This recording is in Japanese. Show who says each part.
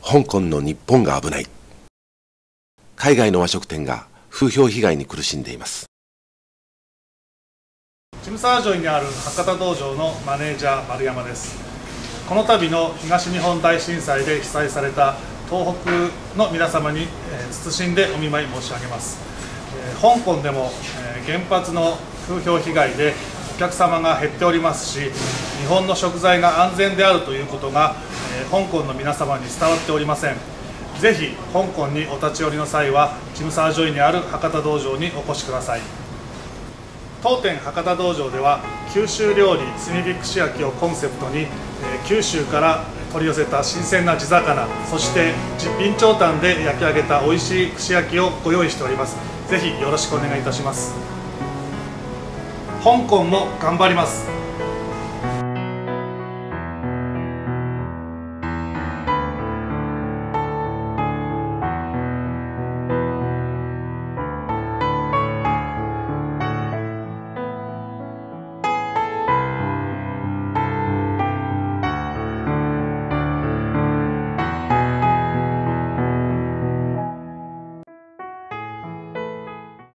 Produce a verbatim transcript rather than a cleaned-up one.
Speaker 1: 香港の日本が危ない。海外の和食店が風評被害に苦しんでいます。
Speaker 2: 尖沙咀にある博多道場のマネージャー丸山です。この度の東日本大震災で被災された東北の皆様に謹んでお見舞い申し上げます。香港でも原発の風評被害でお客様が減っておりますし、日本の食材が安全であるということが香港の皆様に伝わっておりません。ぜひ香港にお立ち寄りの際は尖沙咀にある博多道場にお越しください。当店博多道場では九州料理炭火串焼きをコンセプトに九州から取り寄せた新鮮な地魚、そして備長炭で焼き上げた美味しい串焼きをご用意しております。ぜひよろしくお願いいたします。香港も頑張ります。